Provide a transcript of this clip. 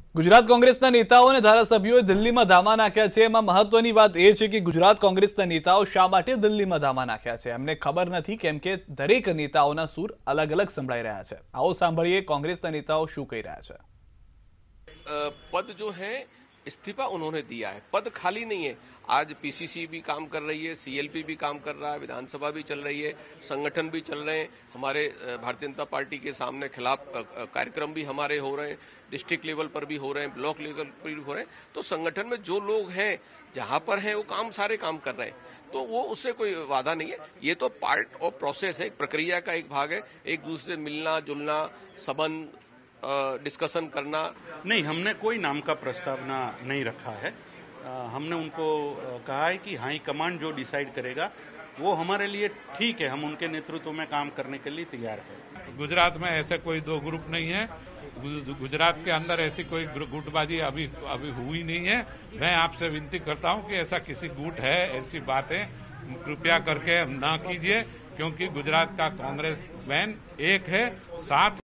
ગુજરાત કોંગ્રેસના નેતાઓ અને ધારાસભ્યોએ દિલ્હીમાં ધામા નાખ્યા છે। એમાં મહત્વની વાત એ છે કે ગુજરાત કોંગ્રેસના નેતાઓ શા માટે દિલ્હીમાં ધામા નાખ્યા છે એમને ખબર નથી, કેમ કે દરેક નેતાઓના સૂર અલગ અલગ સંભળાઈ રહ્યા છે। आओ સાંભળીએ કોંગ્રેસના નેતાઓ શું કહી રહ્યા છે। पद जो है इस्तीफा उन्होंने दिया है, पद खाली नहीं है। आज पीसीसी भी काम कर रही है, सीएलपी भी काम कर रहा है, विधानसभा भी चल रही है, संगठन भी चल रहे हैं। हमारे भारतीय जनता पार्टी के सामने खिलाफ कार्यक्रम भी हमारे हो रहे हैं, डिस्ट्रिक्ट लेवल पर भी हो रहे हैं, ब्लॉक लेवल पर भी हो रहे हैं। तो संगठन में जो लोग हैं जहां पर हैं वो सारे काम कर रहे हैं, तो वो उससे कोई वादा नहीं है। ये तो पार्ट ऑफ प्रोसेस है, एक प्रक्रिया का एक भाग है। एक दूसरे से मिलना जुलना, संबंध डिस्कशन करना नहीं, हमने कोई नाम का प्रस्तावना नहीं रखा है। हमने उनको कहा है कि हाई कमांड जो डिसाइड करेगा वो हमारे लिए ठीक है, हम उनके नेतृत्व में काम करने के लिए तैयार हैं। गुजरात में ऐसे कोई दो ग्रुप नहीं है, गुजरात के अंदर ऐसी कोई गुटबाजी अभी हुई नहीं है। मैं आपसे विनती करता हूं कि ऐसा किसी गुट है, ऐसी बातें कृपया करके ना कीजिए, क्योंकि गुजरात का कांग्रेस मैन एक है, साथ